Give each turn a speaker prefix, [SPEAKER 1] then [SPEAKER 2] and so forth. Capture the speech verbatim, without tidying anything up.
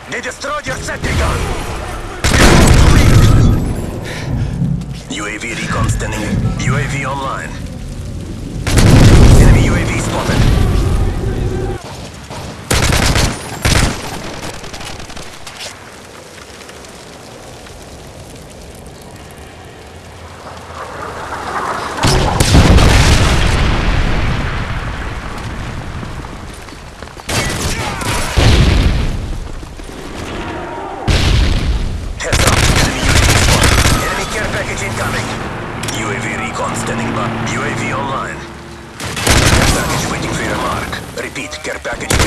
[SPEAKER 1] They destroyed your sentry gun! U A V recon standing. U A V online. Enemy U A V spotted. U A V recon standing by. U A V online. Care package waiting for your mark. Repeat, care package